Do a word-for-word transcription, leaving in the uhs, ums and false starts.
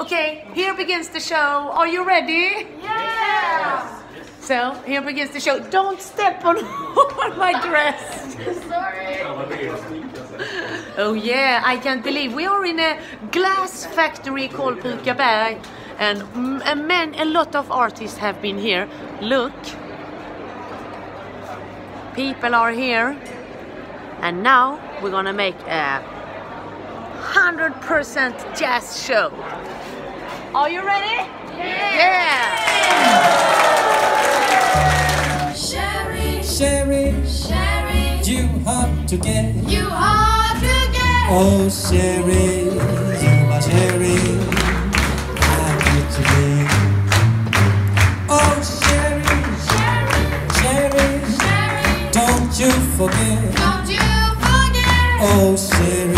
Okay, here begins the show. Are you ready? Yes! So, here begins the show. Don't step on, on my dress. Sorry. Oh yeah, I can't believe we are in a glass factory called Pukaberg, and mm, a man, a lot of artists have been here. Look, people are here, and now we're gonna make a hundred percent jazz show. Are you ready? Yeah! Yeah! Sherry, Sherry, Sherry, you have to get. you hard to get. Oh, Sherry, you my Sherry, I get to be. Oh, Sherry, Sherry, Sherry, Sherry, don't you forget. don't you forget. Oh, Sherry.